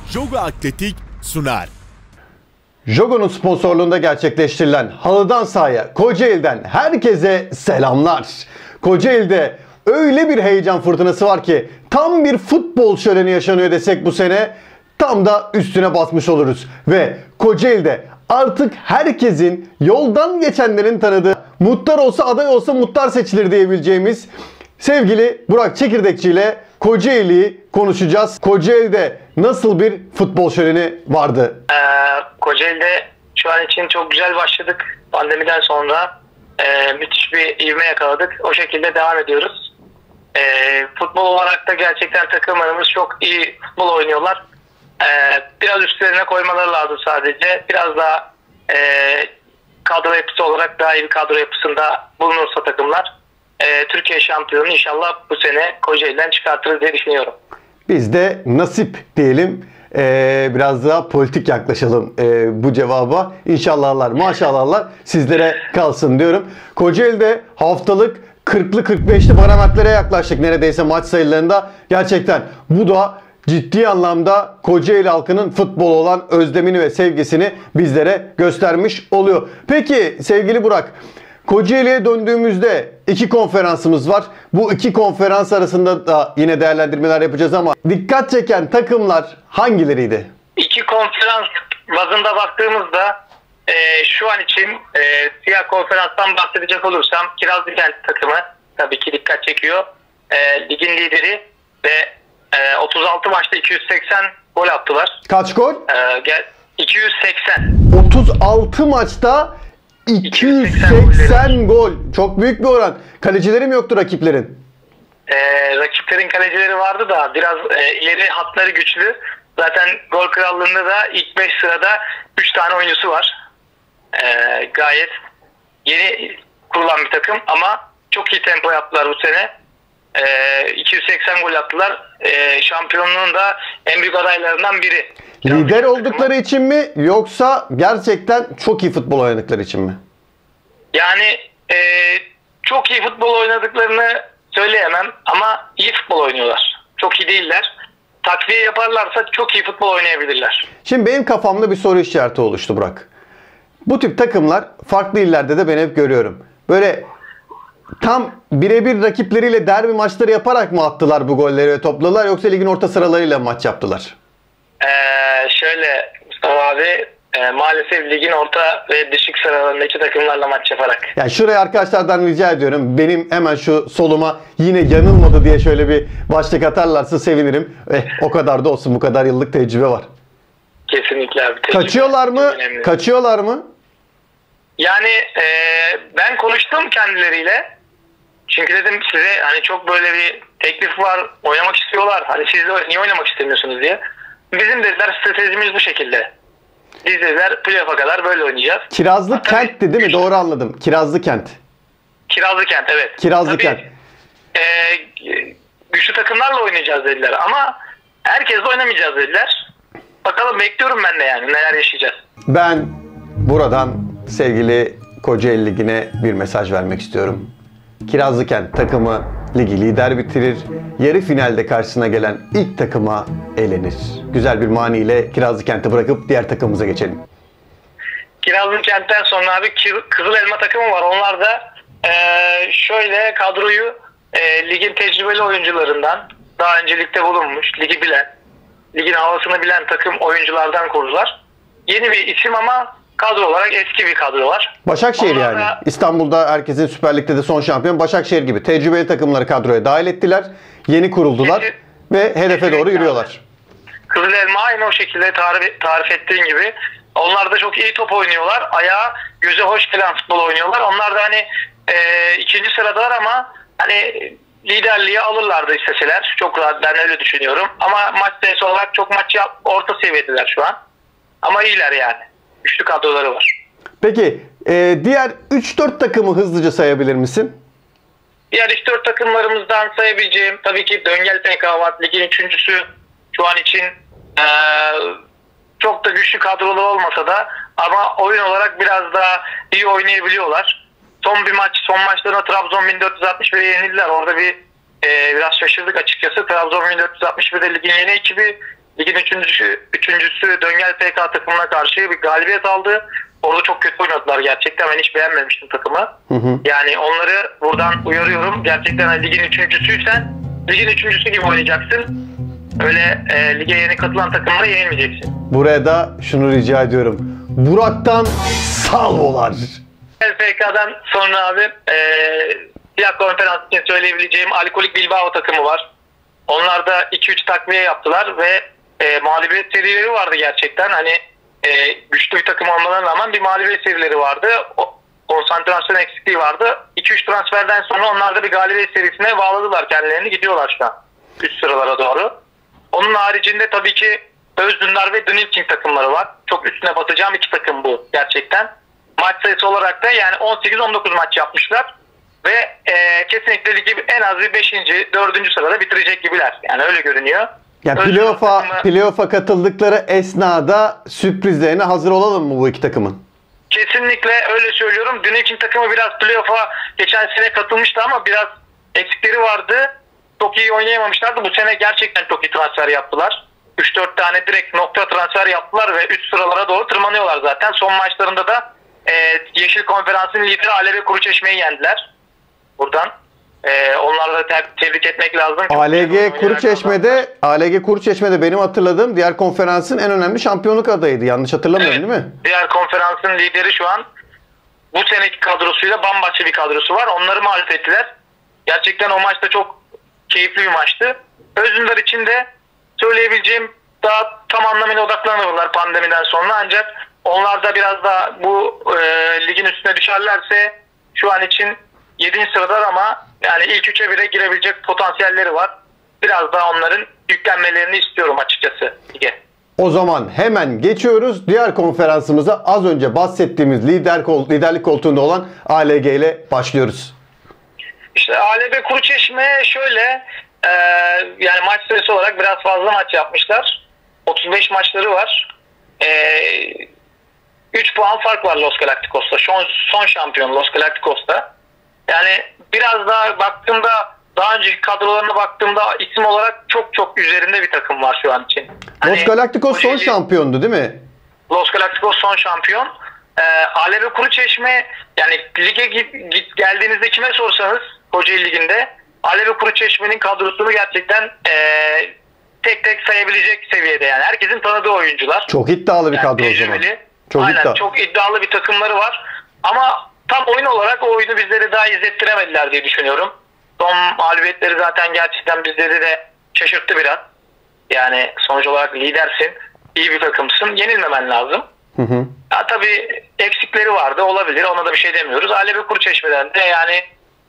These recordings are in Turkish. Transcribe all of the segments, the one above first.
Jogo Atletik sunar. Jogo'nun sponsorluğunda gerçekleştirilen Halıdan Sahaya Kocaeli'den herkese selamlar. Kocaeli'de öyle bir heyecan fırtınası var ki tam bir futbol şöleni yaşanıyor desek bu sene tam da üstüne basmış oluruz. Ve Kocaeli'de artık herkesin, yoldan geçenlerin tanıdığı, muhtar olsa aday olsa muhtar seçilir diyebileceğimiz sevgili Burak Çekirdekçi ile Kocaeli'yi konuşacağız. Kocaeli'de nasıl bir futbol şöleni vardı? Kocaeli'de şu an için çok güzel başladık. Pandemiden sonra müthiş bir ivme yakaladık. O şekilde devam ediyoruz. Futbol olarak da gerçekten takımlarımız çok iyi futbol oynuyorlar. Biraz üstlerine koymaları lazım sadece. Biraz daha kadro yapısı olarak daha iyi bir kadro yapısında bulunursa takımlar Türkiye şampiyonu inşallah bu sene Kocaeli'den çıkartırız diye düşünüyorum. Biz de nasip diyelim. Biraz daha politik yaklaşalım bu cevaba. İnşallahlar, maşallahlar sizlere kalsın diyorum. Kocaeli'de haftalık 40'lı 45'li parametrelere yaklaştık neredeyse maç sayılarında. Gerçekten bu da ciddi anlamda Kocaeli halkının futbol olan özlemini ve sevgisini bizlere göstermiş oluyor. Peki sevgili Burak, Kocaeli'ye döndüğümüzde iki konferansımız var. Bu iki konferans arasında da yine değerlendirmeler yapacağız ama dikkat çeken takımlar hangileriydi? İki konferans bazında baktığımızda şu an için siyah konferanstan bahsedecek olursam Kirazlıkent takımı tabii ki dikkat çekiyor. Ligin lideri ve 36 maçta 280 gol attılar. Kaç gol? 280. 36 maçta 280 gol. Çok büyük bir oran. Kalecileri mi yoktu rakiplerin? Rakiplerin kalecileri vardı da biraz ileri hatları güçlü. Zaten gol krallığında da ilk 5 sırada 3 tane oyuncusu var. Gayet yeni kurulan bir takım ama çok iyi tempo yaptılar bu sene. 280 gol attılar. Şampiyonluğun da en büyük adaylarından biri. Lider oldukları için mi yoksa gerçekten çok iyi futbol oynadıkları için mi? Yani çok iyi futbol oynadıklarını söyleyemem ama iyi futbol oynuyorlar. Çok iyi değiller. Takviye yaparlarsa çok iyi futbol oynayabilirler. Şimdi benim kafamda bir soru işareti oluştu Burak. Bu tip takımlar farklı illerde de ben hep görüyorum. Böyle tam birebir rakipleriyle derbi maçları yaparak mı attılar bu golleri ve topladılar yoksa ligin orta sıralarıyla maç yaptılar? Şöyle Mustafa abi maalesef ligin orta ve düşük sıralarındaki takımlarla maç yaparak. Yani şuraya arkadaşlardan rica ediyorum. Benim hemen şu soluma yine yanılmadı diye şöyle bir başlık atarlarsa sevinirim. O kadar da olsun, bu kadar yıllık tecrübe var. Kesinlikle abi. Kaçıyorlar mı? Kaçıyorlar mı? Yani ben konuştum kendileriyle. Çünkü dedim size hani çok böyle bir teklif var, oynamak istiyorlar. Hani siz de niye oynamak istemiyorsunuz diye. Bizim dediler stratejimiz bu şekilde. Biz dediler playoff'a kadar böyle oynayacağız. Kirazlıkent'ti değil mi? Doğru anladım. Kirazlıkent. Kirazlıkent evet. Kirazlıkent. Güçlü takımlarla oynayacağız dediler ama herkesle oynamayacağız dediler. Bakalım bekliyorum ben de yani neler yaşayacağız. Ben buradan sevgili Kocaeli Ligi'ne bir mesaj vermek istiyorum. Kirazlıkent takımı ligi lider bitirir. Yarı finalde karşısına gelen ilk takıma elenir. Güzel bir maniyle Kirazlıkent'i bırakıp diğer takımımıza geçelim. Kirazlıkent'ten sonra abi Kızıl Elma takımı var. Onlar da şöyle kadroyu ligin tecrübeli oyuncularından daha önce ligde bulunmuş, ligi bilen, ligin havasını bilen takım oyunculardan kurdular. Yeni bir isim ama kadro olarak eski bir kadro var. Başakşehir onlar yani. İstanbul'da herkesin Süper Lig'de de son şampiyon Başakşehir gibi. Tecrübeli takımları kadroya dahil ettiler. Yeni kuruldular ve hedefe doğru yürüyorlar. Kızıl Elma aynı o şekilde tarif ettiğin gibi. Onlar da çok iyi top oynuyorlar. Ayağa göze hoş gelen futbol oynuyorlar. Onlar da hani ikinci sıradalar ama hani liderliği alırlardı isteseler. Çok rahat, ben öyle düşünüyorum. Ama maç sayısı olarak çok orta seviyedeler şu an. Ama iyiler yani. Güçlü kadroları var. Peki diğer 3-4 takımı hızlıca sayabilir misin? Diğer 3-4 takımlarımızdan sayabileceğim tabii ki Döngel PK var. Ligin üçüncüsü şu an için çok da güçlü kadrolu olmasa da ama oyun olarak biraz daha iyi oynayabiliyorlar. Son maçlarında Trabzon 1461'e yenildiler. Orada biraz şaşırdık açıkçası. Trabzon 1461'de ligin yeni ekibi ligin üçüncüsü Döngel FK takımına karşı bir galibiyet aldı. Orada çok kötü oynadılar gerçekten. Ben hiç beğenmemiştim takımı. Yani onları buradan uyarıyorum. Gerçekten hani ligin üçüncüsüysen ligin üçüncüsü gibi oynayacaksın. Öyle lige yeni katılan takımlara yenilmeyeceksin. Buraya da şunu rica ediyorum. Burak'tan salvolar. FK'dan sonra abi siyah konferans için söyleyebileceğim Alkolik Bilbao takımı var. Onlar da 2-3 takviye yaptılar ve mağlubiyet serileri vardı gerçekten. Hani güçlü bir takım olmalarına rağmen bir mağlubiyet serileri vardı. Konsantrasyon eksikliği vardı. 2-3 transferden sonra onlar da bir galibiyet serisine bağladılar kendilerini. Gidiyorlar şu an üst sıralara doğru. Onun haricinde tabii ki Özdündar ve Dünilking takımları var. Çok üstüne basacağım iki takım bu gerçekten. Maç sayısı olarak da yani 18-19 maç yapmışlar. Ve kesinlikle ligi en az bir 5. 4. sırada bitirecek gibiler. Yani öyle görünüyor. Ya playoff'a katıldıkları esnada sürprizlerine hazır olalım mı bu iki takımın? Kesinlikle öyle söylüyorum. Dünilking takımı biraz playoff'a geçen sene katılmıştı ama biraz eksikleri vardı. Çok iyi oynayamamışlardı. Bu sene gerçekten çok iyi transfer yaptılar. 3-4 tane direkt nokta transfer yaptılar ve üst sıralara doğru tırmanıyorlar zaten. Son maçlarında da Yeşil Konferans'ın lideri Alevi Kuruçeşme'yi yendiler. Buradan onları da tebrik etmek lazım. ALG Kuruçeşme'de benim hatırladığım diğer konferansın en önemli şampiyonluk adayıydı. Yanlış hatırlamıyorum, evet, değil mi? Diğer konferansın lideri şu an bu seneki kadrosuyla bambaşka bir kadrosu var. Onları mağlup ettiler. Gerçekten o maçta çok keyifli bir maçtı. Özdündar için de söyleyebileceğim daha tam anlamıyla odaklanıyorlar pandemiden sonra, ancak onlar da biraz daha bu ligin üstüne düşerlerse şu an için 7. sıradalar ama yani ilk 3'e bile girebilecek potansiyelleri var. Biraz daha onların yüklenmelerini istiyorum açıkçası lige. O zaman hemen geçiyoruz. Diğer konferansımıza az önce bahsettiğimiz liderlik koltuğunda olan ALG ile başlıyoruz. İşte ALB Kuruçeşme şöyle yani maç sayısı olarak biraz fazla maç yapmışlar. 35 maçları var. 3 puan fark var Los Galacticos'ta. Son şampiyon Los Galacticos'ta. Yani biraz daha baktığımda, daha önceki kadrolarına baktığımda isim olarak çok üzerinde bir takım var şu an için. Hani Los Galacticos son şampiyondu değil mi? Los Galacticos son şampiyon. ALB Kuruçeşme yani lige geldiğinizde kime sorsanız Kocaeli Ligi'nde ALB Kuruçeşme'nin kadrosunu gerçekten tek tek sayabilecek seviyede yani. Herkesin tanıdığı oyuncular. Çok iddialı bir yani kadro o zaman. Aynen, çok iddialı bir takımları var. Ama tam oyun olarak o oyunu bizlere daha izlettiremediler diye düşünüyorum. Son mağlubiyetleri zaten gerçekten bizleri de şaşırttı biraz. Yani sonuç olarak lidersin, iyi bir takımsın, yenilmemen lazım. Ya, tabii eksikleri vardı, olabilir, ona da bir şey demiyoruz. ALB Kuruçeşme'den de yani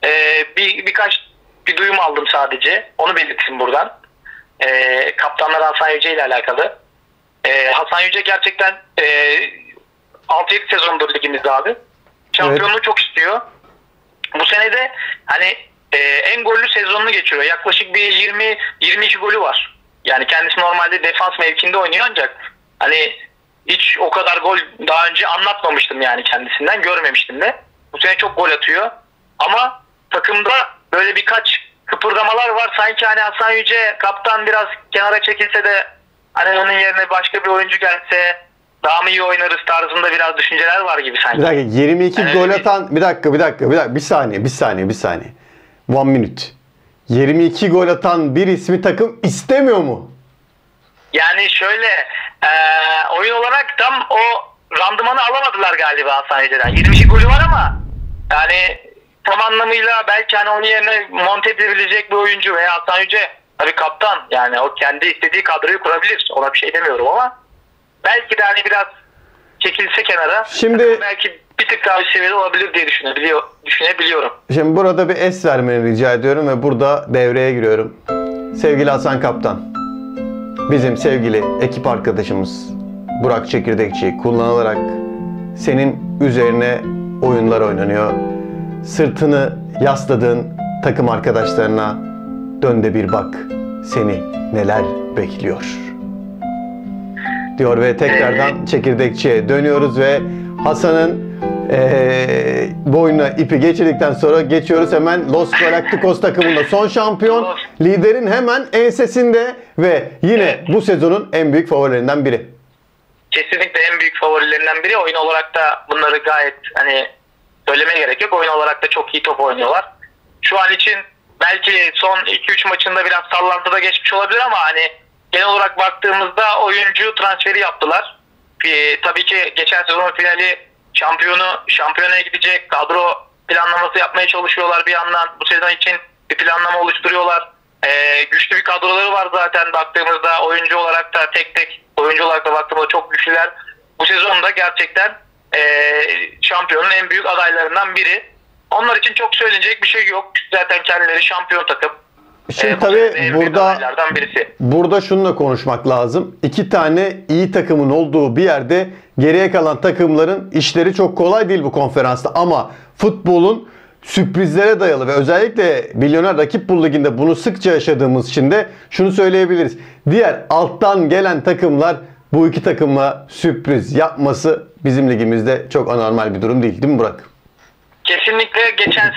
bir duyum aldım sadece. Onu belirteyim buradan. Kaptanlar Hasan Yüce ile alakalı. Hasan Yüce gerçekten 6-7 sezondur ligimizde abi. Şampiyonluğu evet, çok istiyor. Bu sene de hani en gollü sezonunu geçiriyor. Yaklaşık bir 20-22 golü var. Yani kendisi normalde defans mevkinde oynuyor ancak hani hiç o kadar gol daha önce anlatmamıştım yani kendisinden. Görmemiştim de. Bu sene çok gol atıyor. Ama takımda böyle birkaç kıpırdamalar var. Sanki hani Hasan Yüce kaptan biraz kenara çekilse de hani onun yerine başka bir oyuncu gelse daha mı iyi oynarız tarzında biraz düşünceler var gibi sanki. Bir dakika, 22 yani gol atan bir dakika bir saniye. 1 minute. 22 gol atan bir ismi takım istemiyor mu? Yani şöyle oyun olarak tam o randımanı alamadılar galiba Hasan Yüce'den. 22 golü var ama yani tam anlamıyla belki hani onun yerine monte edebilecek bir oyuncu veya Hasan Yüce tabii kaptan, yani o kendi istediği kadroyu kurabilir. Ona bir şey demiyorum ama belki de hani biraz çekilse kenara şimdi belki bir tık daha bir seviyede olabilir diye düşünebiliyorum. Şimdi burada bir es vermeni rica ediyorum ve burada devreye giriyorum. Sevgili Hasan Kaptan, bizim sevgili ekip arkadaşımız Burak Çekirdekçi kullanılarak senin üzerine oyunlar oynanıyor. Sırtını yasladığın takım arkadaşlarına dön de bir bak, seni neler bekliyor diyor ve tekrardan Çekirdekçi'ye dönüyoruz ve Hasan'ın boynuna ipi geçirdikten sonra geçiyoruz hemen Los Galacticos takımında son şampiyon liderin hemen ensesinde ve yine bu sezonun en büyük favorilerinden biri. Kesinlikle en büyük favorilerinden biri. Oyun olarak da bunları gayet söylemeye gerek yok. Oyun olarak da çok iyi top oynuyorlar. Şu an için belki son 2-3 maçında biraz sallantıda geçmiş olabilir ama genel olarak baktığımızda oyuncu transferi yaptılar. Tabii ki geçen sezonun finali şampiyonaya gidecek kadro planlaması yapmaya çalışıyorlar bir yandan. Bu sezon için bir planlama oluşturuyorlar. Güçlü bir kadroları var zaten baktığımızda, oyuncu olarak da tek oyuncu olarak da baktığımızda çok güçlüler. Bu sezonda gerçekten şampiyonun en büyük adaylarından biri. Onlar için çok söylenecek bir şey yok. Zaten kendileri şampiyon takım. Şimdi tabii burada şununla konuşmak lazım. 2 tane iyi takımın olduğu bir yerde geriye kalan takımların işleri çok kolay değil bu konferansta. Ama futbolun sürprizlere dayalı ve özellikle Milyoner Rakip Bul Ligi'nde bunu sıkça yaşadığımız için de şunu söyleyebiliriz. Diğer alttan gelen takımlar bu 2 takımla sürpriz yapması bizim ligimizde çok anormal bir durum değil mi Burak? Kesinlikle geçen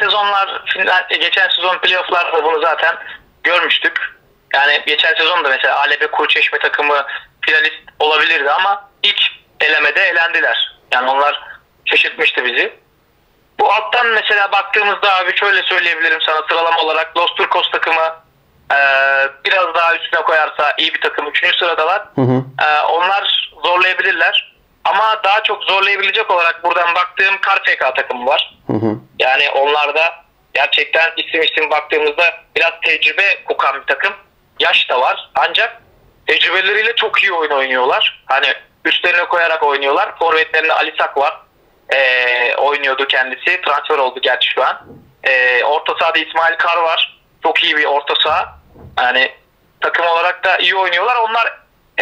sezon playoff'larda bunu zaten görmüştük. Yani geçen sezon da mesela ALB Kuruçeşme takımı finalist olabilirdi ama ilk elemede elendiler. Yani onlar şaşırtmıştı bizi. Bu alttan mesela baktığımızda abi şöyle söyleyebilirim sana, sıralama olarak Los Turcos takımı biraz daha üstüne koyarsa iyi bir takım. 3. sıradalar. Onlar zorlayabilirler. Ama daha çok zorlayabilecek olarak buradan baktığım KarFK takımı var. Yani onlar da gerçekten isim baktığımızda biraz tecrübe kokan bir takım. Yaş da var. Ancak tecrübeleriyle çok iyi oyun oynuyorlar. Üstlerine koyarak oynuyorlar. Forvetlerinde Ali Sak var. Oynuyordu kendisi. Transfer oldu gerçi şu an. Orta sahada İsmail Kar var. Çok iyi bir orta saha. Takım olarak da iyi oynuyorlar. Onlar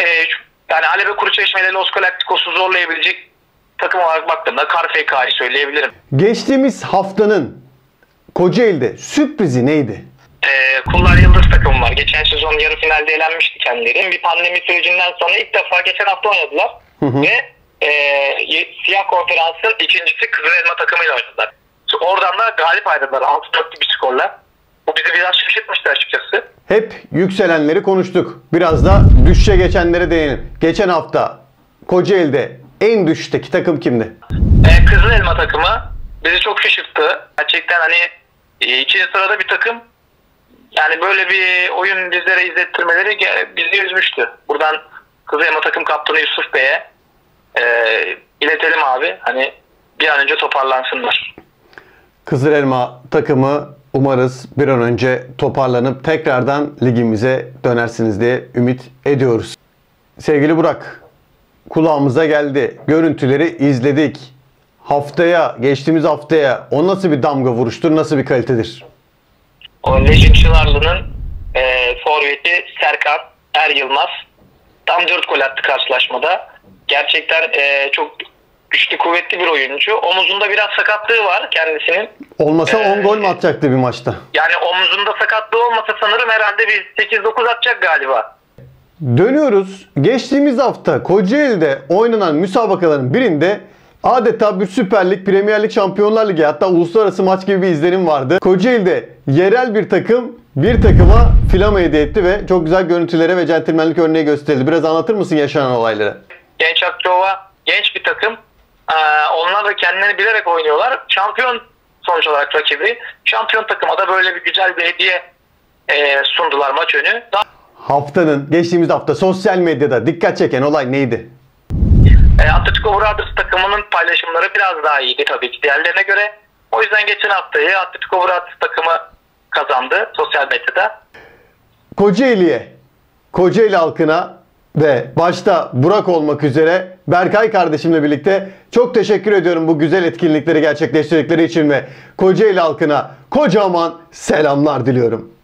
ALB Kuruçeşme ile Los Galacticos'u zorlayabilecek takım olarak baktığımda KarFK'yı söyleyebilirim. Geçtiğimiz haftanın Kocaeli'de sürprizi neydi? Kullar Yıldız takımı var. Geçen sezon yarı finalde elenmişti kendileri. Bir pandemi sürecinden sonra ilk defa geçen hafta oynadılar. Ve Siyah Konferans'ın ikincisi Kızılelma takımıyla oynadılar. Oradan da galip ayrıldılar 6-4'lük bir skorla. Bu bizi biraz şaşırtmıştı açıkçası. Hep yükselenleri konuştuk. Biraz da düşüşe geçenlere değinelim. Geçen hafta Kocaeli'de en düşüşteki takım kimdi? Kızılelma takımı bizi çok şaşırttı. Gerçekten ikinci sırada bir takım. Yani böyle bir oyun bizlere izlettirmeleri bizi üzmüştü. Buradan Kızılelma takım kaptanı Yusuf Bey'e iletelim abi. Bir an önce toparlansınlar. Kızılelma takımı umarız bir an önce toparlanıp tekrardan ligimize dönersiniz diye ümit ediyoruz. Sevgili Burak, kulağımıza geldi. Görüntüleri izledik. Geçtiğimiz haftaya o nasıl bir damga vuruştur, nasıl bir kalitedir? O Lejin Çınarlı'nın forveti Serkan Er Yılmaz tam 4 gol attı karşılaşmada. Gerçekten çok güçlü, kuvvetli bir oyuncu. Omuzunda biraz sakatlığı var kendisinin. Olmasa 10 gol mü atacaktı bir maçta? Yani omuzunda sakatlığı olmasa sanırım herhalde bir 8-9 atacak galiba. Dönüyoruz. Geçtiğimiz hafta Kocaeli'de oynanan müsabakaların birinde adeta bir Süper Lig, Premier Lig, Şampiyonlar Ligi, hatta uluslararası maç gibi bir izlenim vardı. Kocaeli'de yerel bir takım bir takıma flama hediye etti ve çok güzel görüntülere ve centilmenlik örneği gösterildi. Biraz anlatır mısın yaşanan olayları? Genç Akçova genç bir takım. Onlar da kendilerini bilerek oynuyorlar. Şampiyon sonuç olarak rakibi. Şampiyon takıma da böyle bir güzel bir hediye sundular maç önü. Geçtiğimiz hafta sosyal medyada dikkat çeken olay neydi? Atletico Brothers takımının paylaşımları biraz daha iyiydi tabii ki diğerlerine göre. O yüzden geçen haftayı Atletico Brothers takımı kazandı sosyal medyada. Kocaeli halkına ve başta Burak olmak üzere Berkay kardeşimle birlikte çok teşekkür ediyorum bu güzel etkinlikleri gerçekleştirdikleri için ve Kocaeli halkına kocaman selamlar diliyorum.